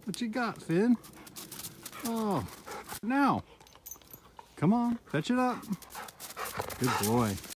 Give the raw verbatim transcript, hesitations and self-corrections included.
What you got, Finn? Oh, now. Come on, fetch it up. Good boy.